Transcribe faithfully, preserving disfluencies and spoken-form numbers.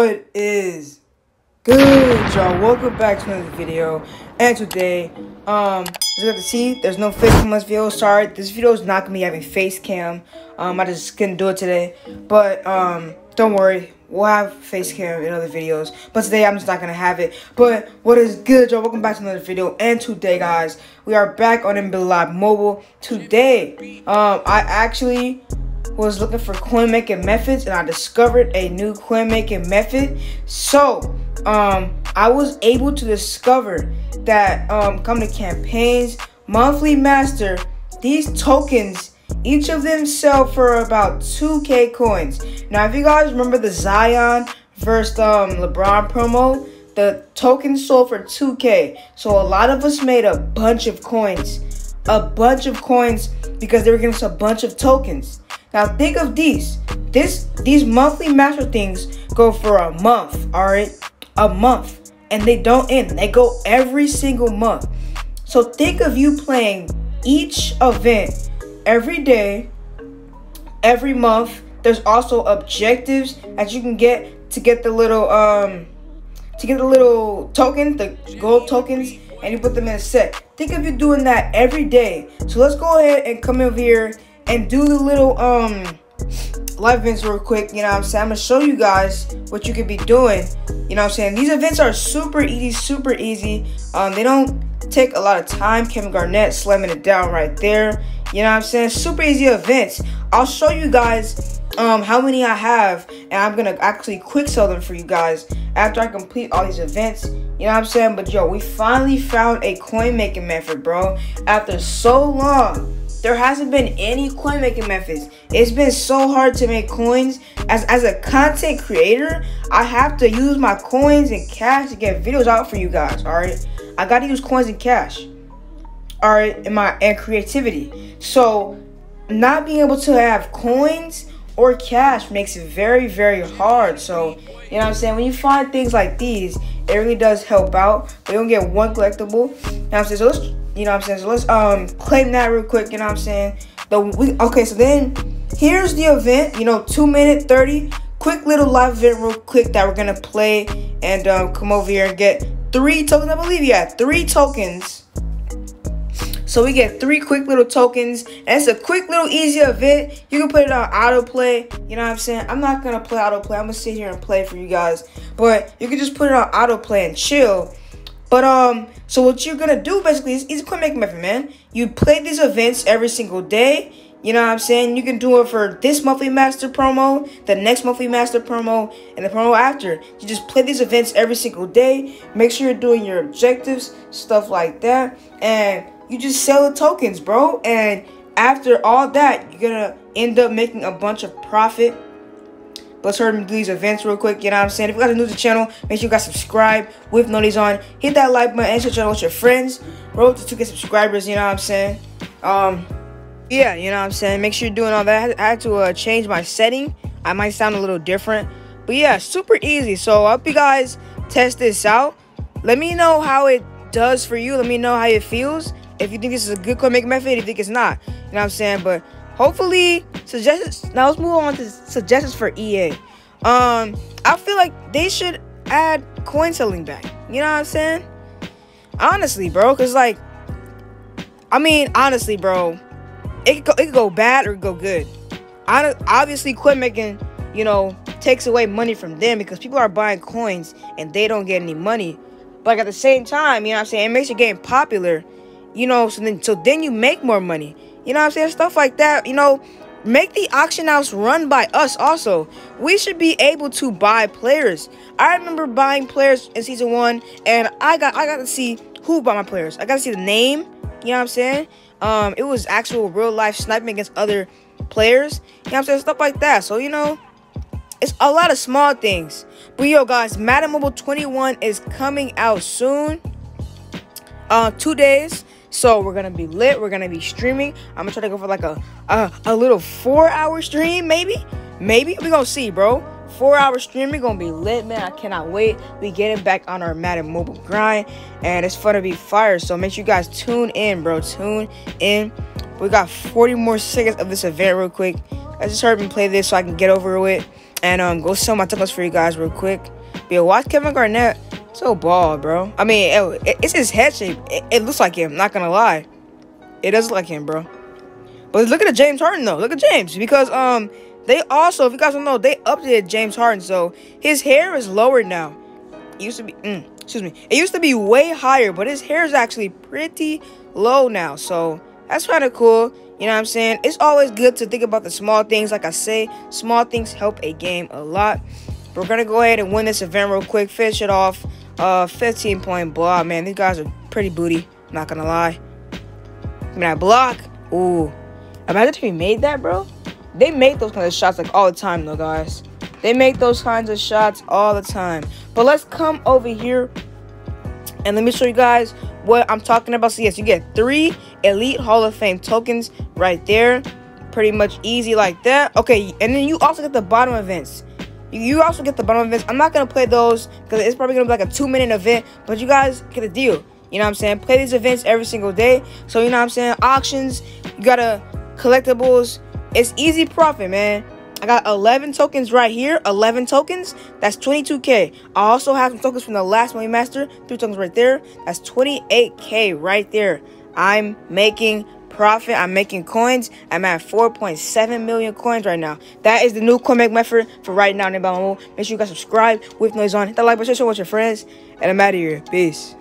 What is good, y'all? Welcome back to another video. And today, um, as you got to see, there's no face cam in this video. Sorry, this video is not gonna be having face cam. Um, I just couldn't do it today. But um, don't worry, we'll have face cam in other videos. But today, I'm just not gonna have it. But what is good, y'all? Welcome back to another video. And today, guys, we are back on N B A Live Mobile. Today, um, I actually was looking for coin making methods, and I discovered a new coin making method. So um I was able to discover that um come to campaigns, monthly master, these tokens, each of them sell for about two K coins. Now if you guys remember the Zion versus um LeBron promo, the tokens sold for two K. So a lot of us made a bunch of coins a bunch of coins because they were giving us a bunch of tokens. Now think of these. This these monthly master things go for a month, alright? A month. And they don't end. They go every single month. So think of you playing each event every day, every month. There's also objectives that you can get to get the little um to get the little token, the gold tokens, and you put them in a set. Think of you doing that every day. So let's go ahead and come over here and do the little um live events real quick. You know what I'm saying? I'm gonna show you guys what you could be doing. You know what I'm saying? These events are super easy, super easy. Um, they don't take a lot of time. Kevin Garnett slamming it down right there. You know what I'm saying? Super easy events. I'll show you guys um how many I have, and I'm gonna actually quick sell them for you guys after I complete all these events. You know what I'm saying? But yo, we finally found a coin making method, bro. After so long, there hasn't been any coin making methods. It's been so hard to make coins. As as a content creator, I have to use my coins and cash to get videos out for you guys. All right, I gotta use coins and cash. All right, in my and creativity. So not being able to have coins or cash makes it very, very hard. So you know what I'm saying? When you find things like these, it really does help out. We don't get one collectible. You know what I'm saying? So let's, you know what I'm saying? So let's um claim that real quick. You know what I'm saying? The we okay. So then here's the event. You know, two minute thirty. Quick little live event, real quick that we're gonna play and um come over here and get three tokens. I believe yeah, three tokens. So we get three quick little tokens, and it's a quick little easy event. You can put it on autoplay. You know what I'm saying? I'm not gonna play autoplay. I'm gonna sit here and play for you guys, but you can just put it on autoplay and chill. But um, so what you're gonna do basically is easy coin making method, man. You play these events every single day. You know what I'm saying? You can do it for this monthly master promo, the next monthly master promo, and the promo after. You just play these events every single day. Make sure you're doing your objectives, stuff like that, and you just sell the tokens, bro. And after all that, you're gonna end up making a bunch of profit. Let's hurry and do these events real quick. You know what I'm saying? If you guys are new to the channel, make sure you guys subscribe with notifications on. Hit that like button and share the channel with your friends. Roll to two K subscribers. You know what I'm saying? Um, yeah, you know what I'm saying? Make sure you're doing all that. I had, I had to uh, change my setting. I might sound a little different, but yeah, super easy. So I hope you guys test this out. Let me know how it does for you. Let me know how it feels. If you think this is a good coin making method, if you think it's not, you know what I'm saying? But hopefully, suggestions. Now let's move on to suggestions for E A. Um, I feel like they should add coin selling back. You know what I'm saying? Honestly, bro, cause like, I mean, honestly, bro, it could go, it could go bad or it could go good. I, obviously, coin making, you know, takes away money from them because people are buying coins and they don't get any money. But like, at the same time, you know what I'm saying? It makes your game popular. You know, so then so then you make more money. You know what I'm saying? Stuff like that. You know, make the auction house run by us also. We should be able to buy players. I remember buying players in season one, and I got I got to see who bought my players. I got to see the name. You know what I'm saying? Um, it was actual real life sniping against other players. You know what I'm saying? Stuff like that. So, you know, it's a lot of small things. But yo, guys, Madden Mobile twenty-one is coming out soon. Uh, two days. So we're gonna be lit. We're gonna be streaming. I'm gonna try to go for like a a, a little four hour stream, maybe. Maybe we gonna see, bro. Four hour stream. We gonna be lit, man. I cannot wait. We getting back on our Madden Mobile grind, and it's fun to be fire. So make sure you guys tune in, bro. Tune in. We got forty more seconds of this event, real quick. I just heard me play this so I can get over with. and um go sell my tokens for you guys real quick. But yo, watch Kevin Garnett. So bald, bro. I mean, it, it's his head shape. It, it looks like him. Not gonna lie, it does look like him, bro. But look at James Harden though. Look at James, because um they also, if you guys don't know, they updated James Harden, so his hair is lower now. It used to be, mm, excuse me, it used to be way higher, but his hair is actually pretty low now. So that's kind of cool. You know what I'm saying? It's always good to think about the small things. Like I say, small things help a game a lot. We're gonna go ahead and win this event real quick. Finish it off. Uh, fifteen point block. Man, these guys are pretty booty. Not gonna lie. I mean, I block. Ooh. Imagine if we made that, bro. They make those kinds of shots like all the time, though, guys. They make those kinds of shots all the time. But let's come over here and let me show you guys what I'm talking about. So yes, you get three Elite Hall of Fame tokens right there. Pretty much easy like that. Okay, and then you also get the bottom events. You also get the bottom events. I'm not going to play those because it's probably going to be like a two minute event. But you guys get the deal. You know what I'm saying? Play these events every single day. So, you know what I'm saying? Auctions. You got to collectibles. It's easy profit, man. I got eleven tokens right here. eleven tokens. That's twenty-two K. I also have some tokens from the last Money Master. Three tokens right there. That's twenty-eight K right there. I'm making profit. I'm making coins. I'm at four point seven million coins right now. That is the new coin make method for right now. Make sure you guys subscribe with noise on. Hit that like button, share with your friends, and I'm out of here. Peace.